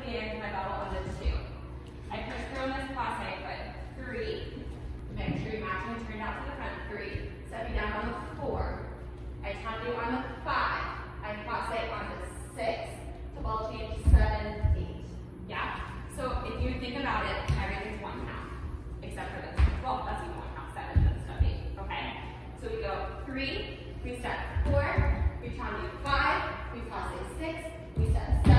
and my bottle on the 2. I push through on this crosshead foot, 3. Make sure you match and turn out to the front, 3. Step you down on the 4. I tap you on the 5. I cross it on the 6. To ball change 7, 8. Yeah? So if you think about it, everything's 1 count. Except for this. Well, that's even 1 count, 7, but step 8. Okay? So we go 3, we step 4, we tap you 5, we cross it 6, we step 7.